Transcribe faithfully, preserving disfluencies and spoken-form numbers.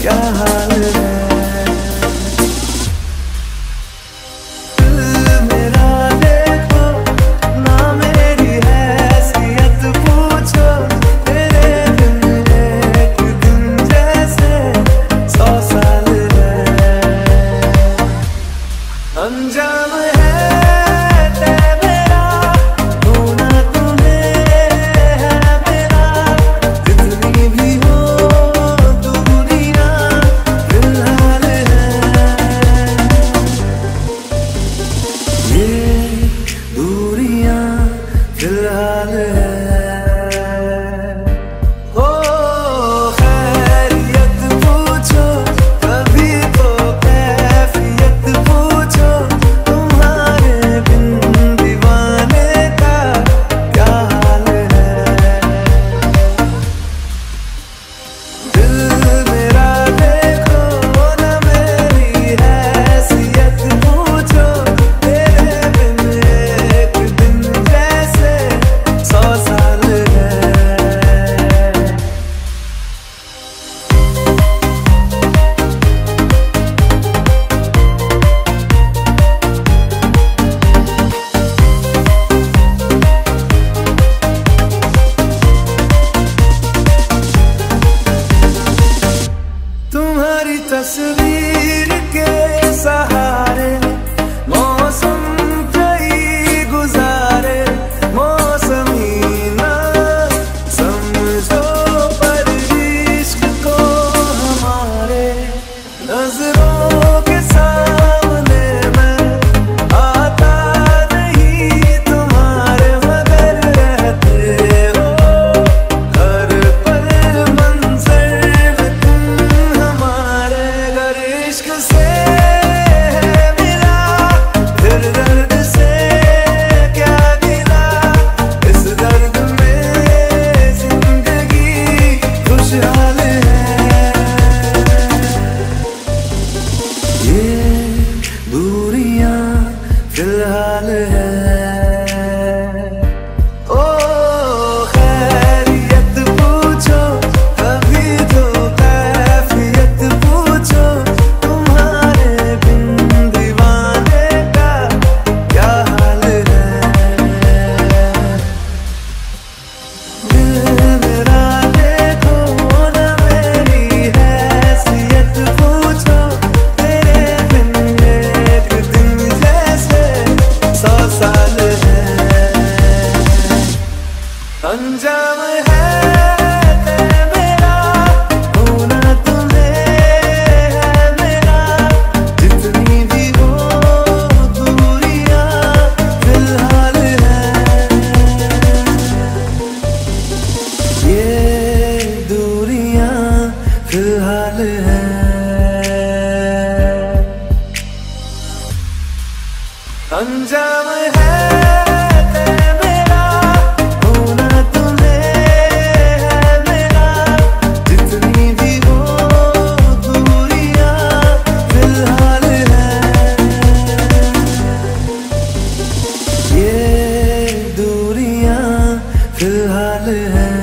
क्या हाल है। अंजाम है तेरा होना तुम्हें है मेरा, जितनी भी हो दूरियां फिलहाल है। ये दूरियां फिलहाल है। तुम्हारी तस्वीर के सहारे मौसम कई गुजारे, मौसमी ना समझो पर इश्क को हमारे, नजरों के सामने मैं आता नहीं तुम्हारे, मगर रहते हो हर पल मंजर में तुम हमारे। अगर इश्क से मिला फिर दर्द से क्या गिला, इस दर्द में जिंदगी खुशहाल है। ये दूरियां फिलहाल है। अंजाम है मेरा होना तुम्हें है मेरा, जितनी भी हो दूरियां फिलहाल है। ये दूरियां फिलहाल है। अंजाम है फिलहाल है।